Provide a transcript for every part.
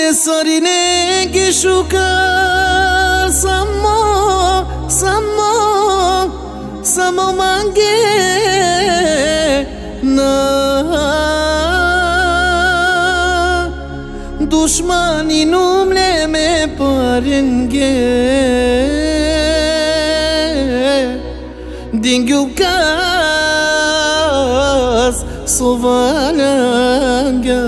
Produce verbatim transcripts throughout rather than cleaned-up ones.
sarine gishuka samo samo samo mange na dushmani numle me parenge dingyu kas sovalanga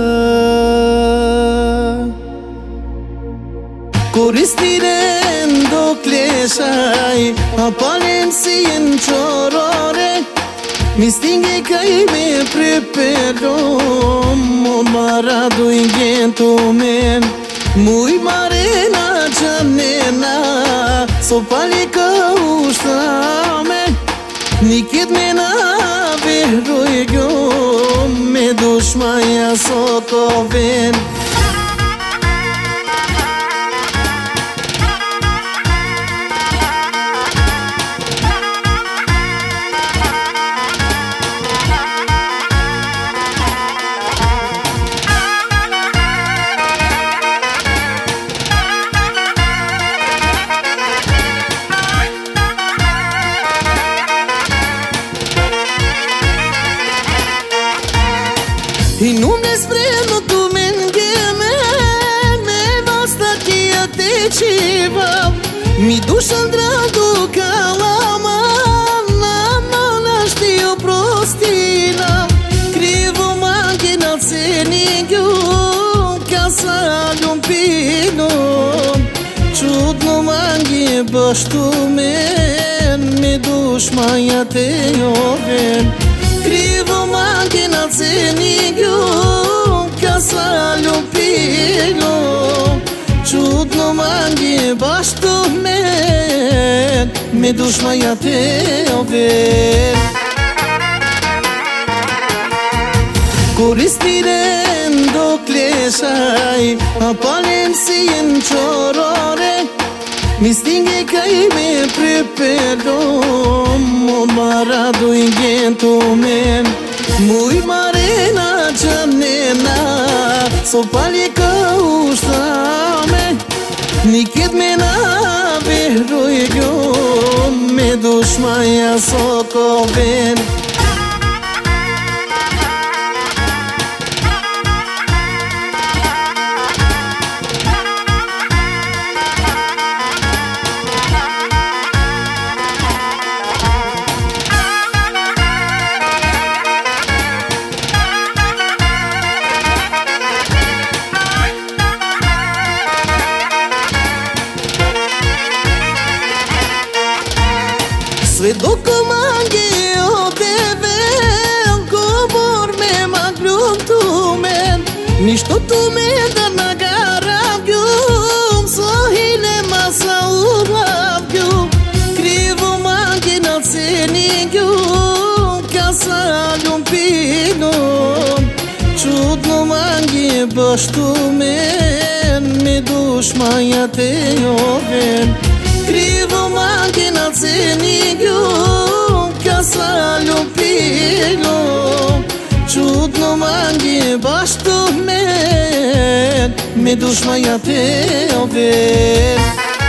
Kuristiren do kleshai apalem si in chorore mi stinge kai me preparo mon marado ingento men muy marena janena so palika ustame nikit me na verroyo me dushmaya sokoven I nu despre nu tu mengeme me vasta kia te chiva mi duša drago kalama na na știu prostina krivo magina ceningu ca să lumpino čudno mangi baš tu men mi dušmaja te joven krivo magina ceningu ca să lumpino čudno mangi baš tu men mi dušmaja te joven Kuristiren do kleshai apalem si in chorore mi stinge kai me preparo mon marado ingento men muy marena janena so palika ustame nikit me na verroyo me dushmaya sokoven Svedoku mangi o devel Gobor me maglum tu men Ništo tu me da nagaravljum Sohile masa ulavljum Krivo mangi na ceningu Ka sa ljumpinom Čudno mangi baš tu men Mi dušmaja te joven Krivo mangi na ceningu ca să lumpino čudno mangi baš tu men mi dušmaja te joven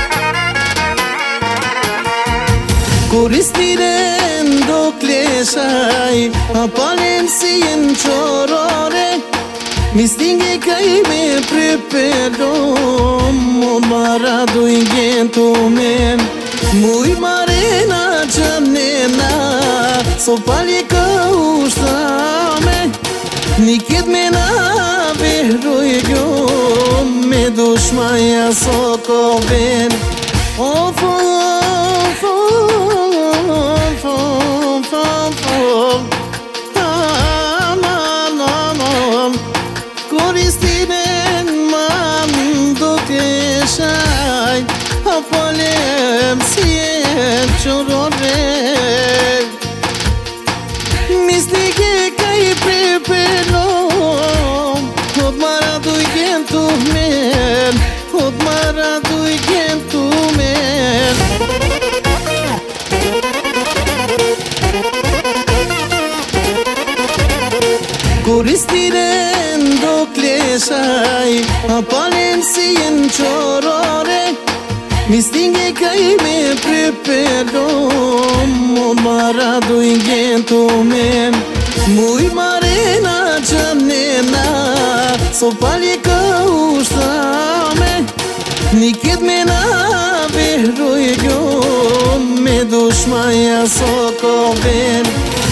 Kuristiren do kleshai apalem si in chorore mi stinge kai me preparo mon marado ingento men muy marena janena so palika ustame nikit me na verroyo me dushmaya sokoven of of of of of Kuristinen mam do kleshai apalem si in chorore mi stinge kai preparo od marado ingento men od marado ingento men Kuristiren do kleshai Apalem si in chorore mi stinge kai me prepedom marado ingento men muy marena chanena so pali ka ustame nikit me na behroi go me dushmaya so ko ben